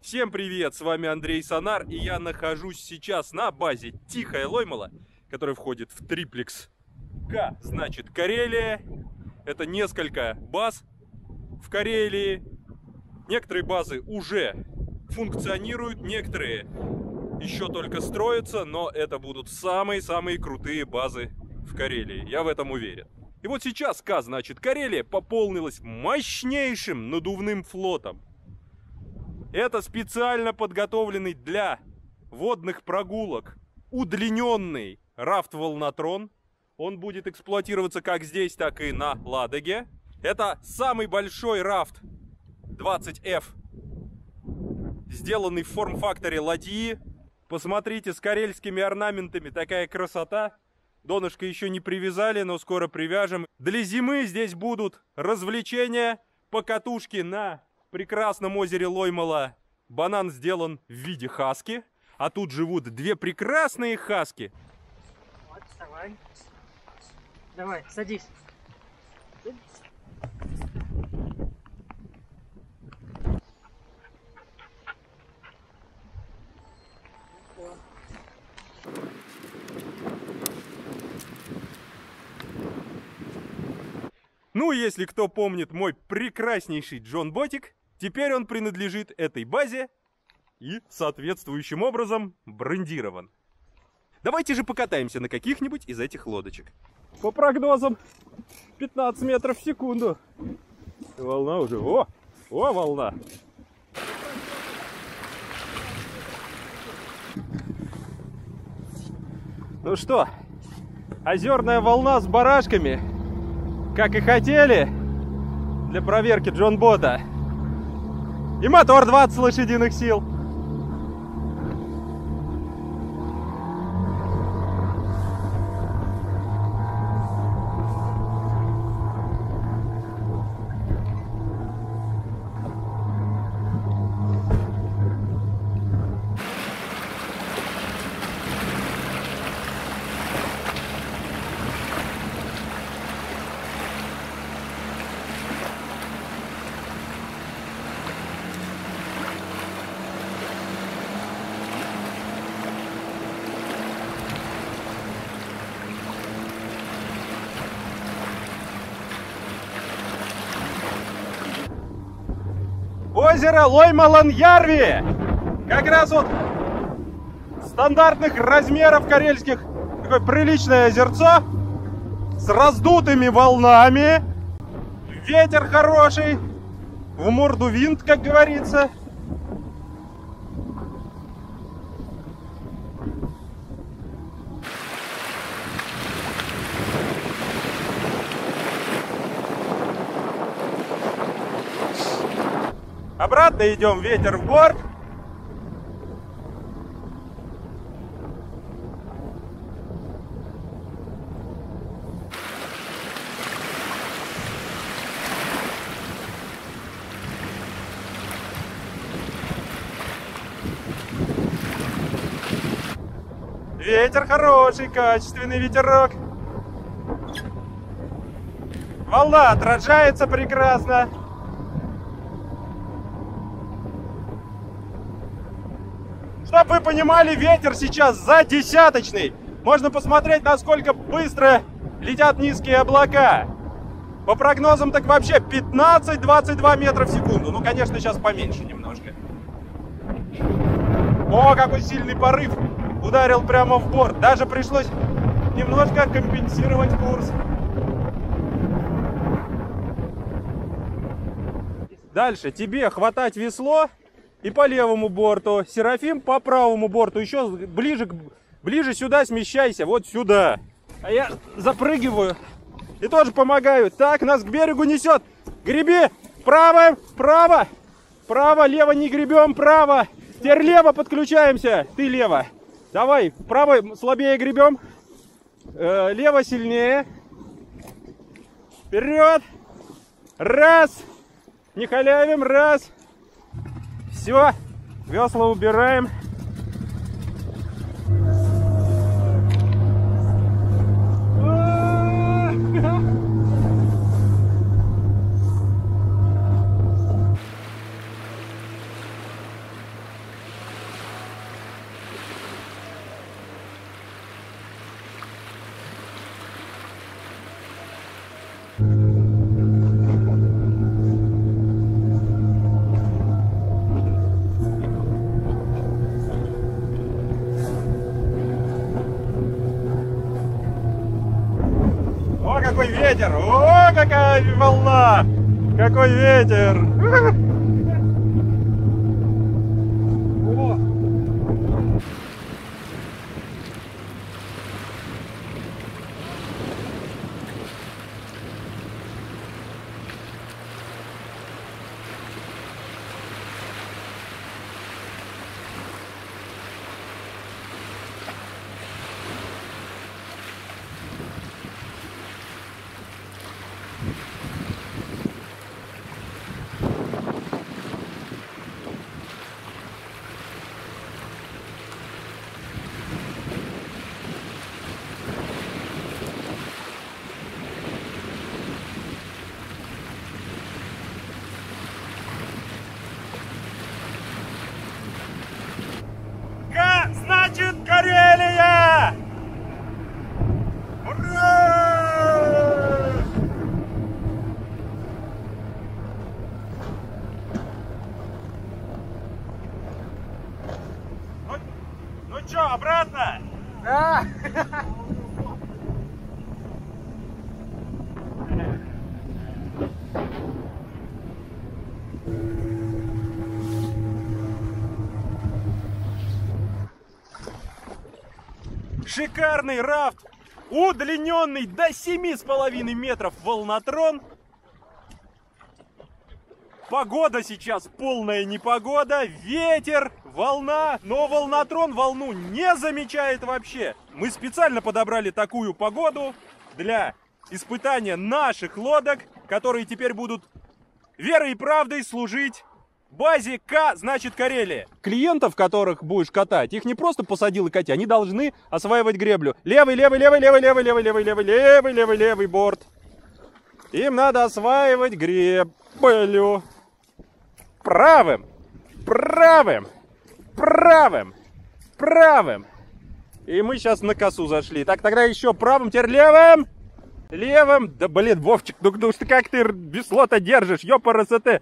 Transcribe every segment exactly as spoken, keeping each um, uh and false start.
Всем привет, с вами Андрей Сонар, и я нахожусь сейчас на базе Тихая Лоймала, которая входит в триплекс К, значит Карелия. Это несколько баз в Карелии. Некоторые базы уже функционируют, некоторые еще только строятся, но это будут самые-самые крутые базы в Карелии, я в этом уверен. И вот сейчас К, значит Карелия, пополнилась мощнейшим надувным флотом. Это специально подготовленный для водных прогулок удлиненный рафт-волнотрон. Он будет эксплуатироваться как здесь, так и на Ладоге. Это самый большой рафт двадцать эф, сделанный в форм-факторе ладьи. Посмотрите, с карельскими орнаментами, такая красота. Донышко еще не привязали, но скоро привяжем. Для зимы здесь будут развлечения, покатушки на прекрасном озере Лоймала. Банан сделан в виде хаски, а тут живут две прекрасные хаски. Вот, вставай. Давай, садись. Ну, если кто помнит мой прекраснейший Джон Ботик, теперь он принадлежит этой базе и соответствующим образом брендирован. Давайте же покатаемся на каких-нибудь из этих лодочек. По прогнозам пятнадцать метров в секунду. Волна уже. О! О, волна! Ну что, озерная волна с барашками, как и хотели, для проверки Джон Бота. И мотор двадцать лошадиных сил. Озеро Лоймалан-Ярви! Как раз вот стандартных размеров карельских. Такое приличное озерцо с раздутыми волнами. Ветер хороший. В морду винт, как говорится. Обратно идем, ветер в борт. Ветер хороший, качественный ветерок. Волна отражается прекрасно. Чтобы вы понимали, ветер сейчас за десяточный. Можно посмотреть, насколько быстро летят низкие облака. По прогнозам так вообще пятнадцать-двадцать два метра в секунду. Ну, конечно, сейчас поменьше немножко. О, какой сильный порыв. Ударил прямо в борт. Даже пришлось немножко компенсировать курс. Дальше тебе хватать весло. И по левому борту. Серафим по правому борту. Еще ближе, ближе сюда смещайся. Вот сюда. А я запрыгиваю. И тоже помогаю. Так, нас к берегу несет. Греби. Право, право. Право, лево не гребем. Право. Теперь лево подключаемся. Ты лево. Давай. Право слабее гребем. Э, лево сильнее. Вперед. Раз. Не халявим. Раз. Все, весла убираем. ветер! О, какая волна! Какой ветер! О! К значит Карелия! Ура! Ну, ну чё, обратно? Да. Шикарный рафт, удлиненный до семи с половиной метров волнотрон. Погода сейчас полная непогода, ветер, волна, но волнотрон волну не замечает вообще. Мы специально подобрали такую погоду для испытания наших лодок, которые теперь будут верой и правдой служить базе К, значит Карелия. Клиентов, которых будешь катать, их не просто посадил и кати, они должны осваивать греблю. Левый, левый, левый, левый, левый, левый, левый, левый, левый, левый, левый борт. Им надо осваивать греблю. Правым, правым, правым, правым. И мы сейчас на косу зашли. Так, тогда еще правым, теперь левым. Левым. Да блин, Вовчик, ну, ну как ты весло-то держишь, ёпарасоте.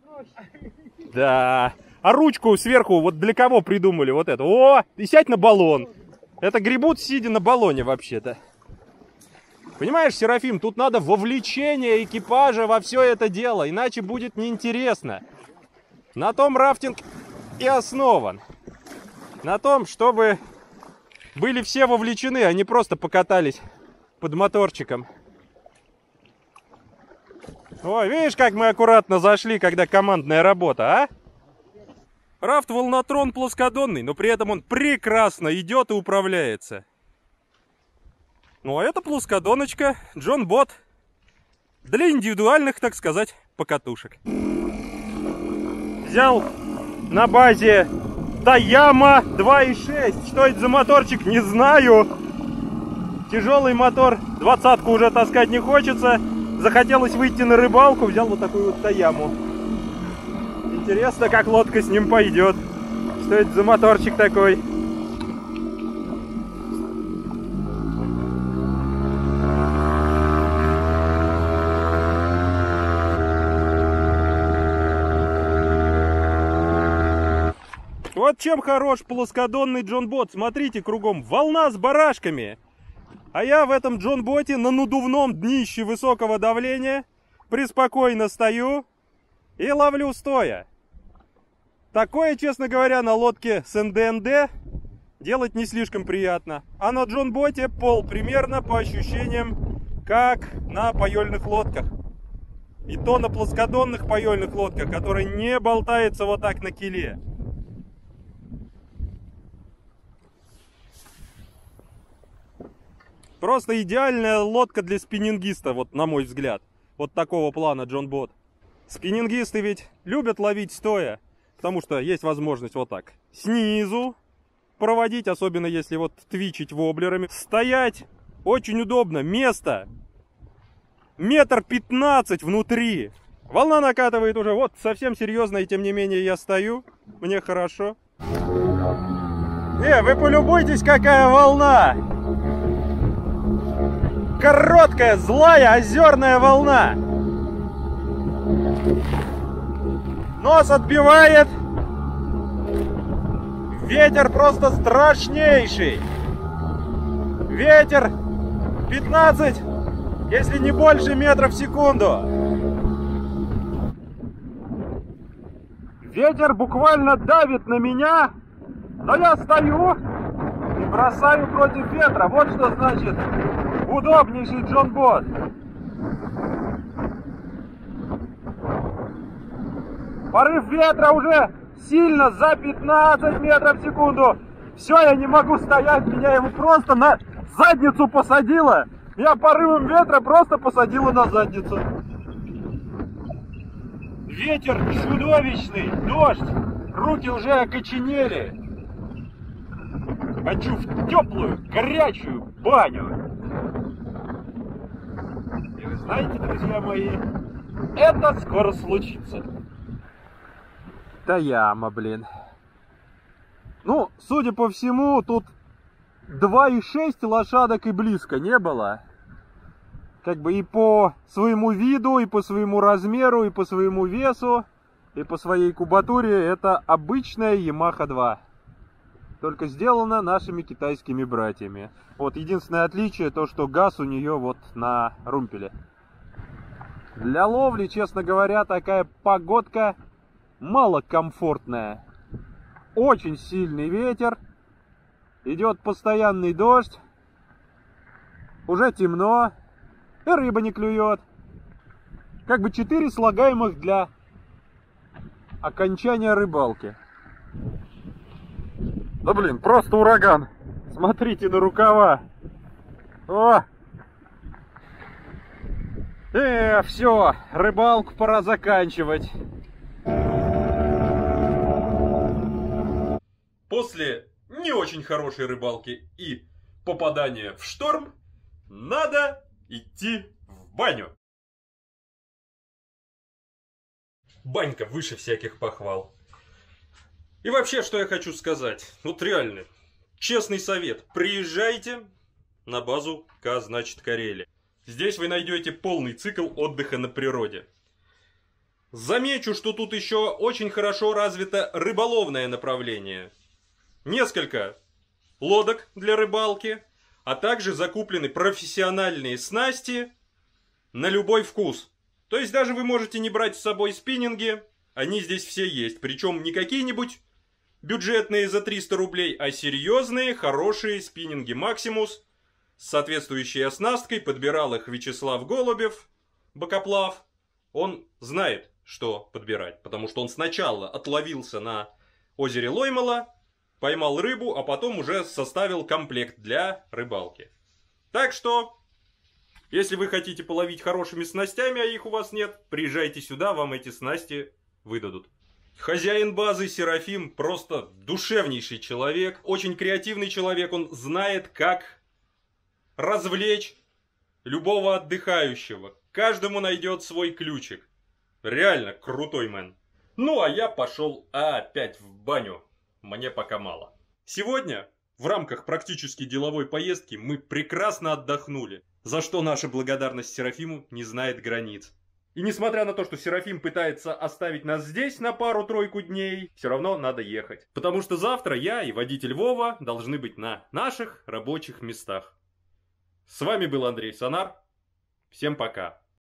Да. А ручку сверху вот для кого придумали вот это? О, и сядь на баллон. Это гребут, сидя на баллоне вообще-то. Понимаешь, Серафим, тут надо вовлечение экипажа во все это дело, иначе будет неинтересно. На том рафтинг и основан. На том, чтобы были все вовлечены, а не просто покатались под моторчиком. Ой, видишь, как мы аккуратно зашли, когда командная работа, а? Рафт волнотрон плоскодонный, но при этом он прекрасно идет и управляется. Ну, а это плоскодоночка Джон Бот для индивидуальных, так сказать, покатушек. Взял на базе Таяма два и шесть. Что это за моторчик, не знаю. Тяжелый мотор, двадцатку уже таскать не хочется. Захотелось выйти на рыбалку, взял вот такую вот Таяму. Интересно, как лодка с ним пойдет. Что это за моторчик такой? Вот чем хорош плоскодонный Джон Бот. Смотрите, кругом волна с барашками. А я в этом Джон Боте на надувном днище высокого давления преспокойно стою и ловлю стоя. Такое, честно говоря, на лодке с эн дэ эн дэ делать не слишком приятно. А на Джон Боте пол примерно по ощущениям, как на паёльных лодках. И то на плоскодонных паёльных лодках, которые не болтаются вот так на киле. Просто идеальная лодка для спиннингиста, вот на мой взгляд. Вот такого плана Джон Бот. Спиннингисты ведь любят ловить стоя, потому что есть возможность вот так снизу проводить, особенно если вот твичить воблерами. Стоять очень удобно, место метр пятнадцать внутри. Волна накатывает уже вот совсем серьезно, и тем не менее я стою, мне хорошо. Э, вы полюбуйтесь, какая волна! Короткая, злая, озерная волна. Нос отбивает. Ветер просто страшнейший. Ветер пятнадцать если не больше метров в секунду. Ветер буквально давит на меня, но я стою и бросаю против ветра. Вот что значит удобнейший джонбот. Порыв ветра уже сильно, за пятнадцать метров в секунду. Все, я не могу стоять, меня его просто на задницу посадило. Меня порывом ветра просто посадило на задницу. Ветер чудовищный, дождь, руки уже окоченели. Хочу в теплую, горячую баню. И вы знаете, друзья мои, это скоро случится. Да яма, блин. Ну, судя по всему, тут два и шесть лошадок и близко не было. Как бы и по своему виду, и по своему размеру, и по своему весу, и по своей кубатуре это обычная Ямаха два. Только сделана нашими китайскими братьями. Вот единственное отличие, то что газ у нее вот на румпеле. Для ловли, честно говоря, такая погодка малокомфортная. Очень сильный ветер. Идет постоянный дождь. Уже темно. И рыба не клюет. Как бы четыре слагаемых для окончания рыбалки. Да блин, просто ураган. Смотрите на рукава. О! Э, все, рыбалку пора заканчивать. После не очень хорошей рыбалки и попадания в шторм надо идти в баню. Банька выше всяких похвал. И вообще, что я хочу сказать. Вот реально, честный совет. Приезжайте на базу К, значит, Карелия. Здесь вы найдете полный цикл отдыха на природе. Замечу, что тут еще очень хорошо развито рыболовное направление. Несколько лодок для рыбалки, а также закуплены профессиональные снасти на любой вкус. То есть даже вы можете не брать с собой спиннинги, они здесь все есть. Причем не какие-нибудь бюджетные за триста рублей, а серьезные, хорошие спиннинги Maximus с соответствующей оснасткой. Подбирал их Вячеслав Голубев, бокоплав. Он знает, что подбирать, потому что он сначала отловился на озере Лоймала, поймал рыбу, а потом уже составил комплект для рыбалки. Так что, если вы хотите половить хорошими снастями, а их у вас нет, приезжайте сюда, вам эти снасти выдадут. Хозяин базы Серафим просто душевнейший человек, очень креативный человек, он знает, как развлечь любого отдыхающего. Каждому найдет свой ключик. Реально крутой мэн. Ну а я пошел опять в баню. Мне пока мало. Сегодня в рамках практически деловой поездки мы прекрасно отдохнули, за что наша благодарность Серафиму не знает границ. И несмотря на то, что Серафим пытается оставить нас здесь на пару-тройку дней, все равно надо ехать. Потому что завтра я и водитель Вова должны быть на наших рабочих местах. С вами был Андрей Сонар. Всем пока.